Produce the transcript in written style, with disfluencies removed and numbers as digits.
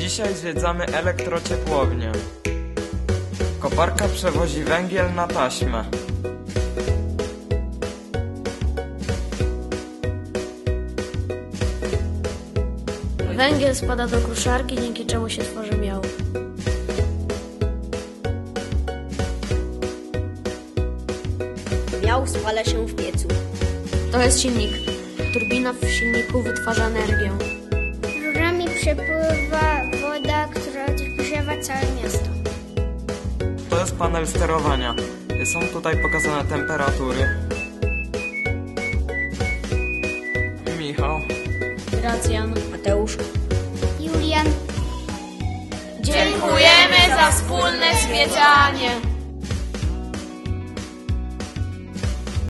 Dzisiaj zwiedzamy elektrociepłownię. Koparka przewozi węgiel na taśmę. Węgiel spada do kruszarki, dzięki czemu się tworzy miał. Miał spala się w piecu. To jest silnik. Turbina w silniku wytwarza energię. Rurami przepływa woda, która odgrzewa całe miasto. To jest panel sterowania. Są tutaj pokazane temperatury. Michał. Gracjan. Mateusz. Julian. Dziękujemy za wspólne